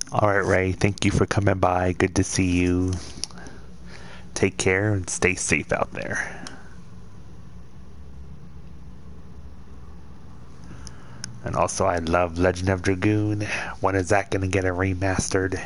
Alright, Ray, thank you for coming by. Good to see you. Take care and stay safe out there. And also, I love Legend of Dragoon. When is that going to get a remastered?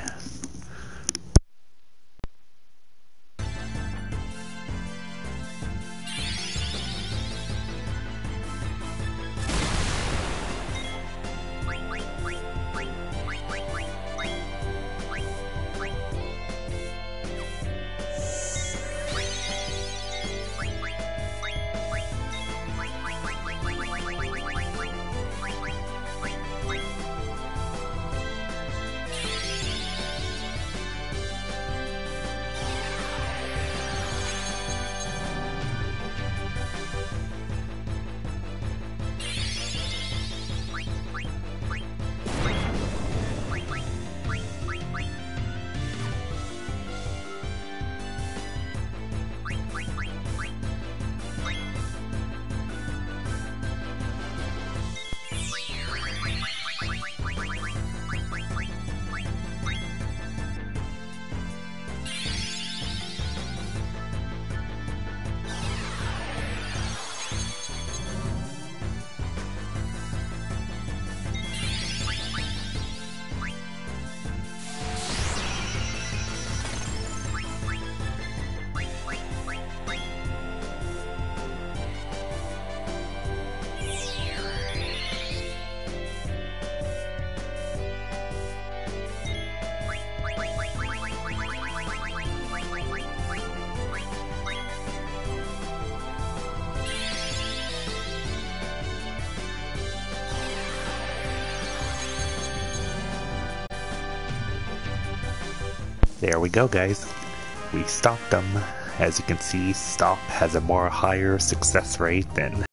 There we go, guys. We stopped them. As you can see, stop has a more higher success rate than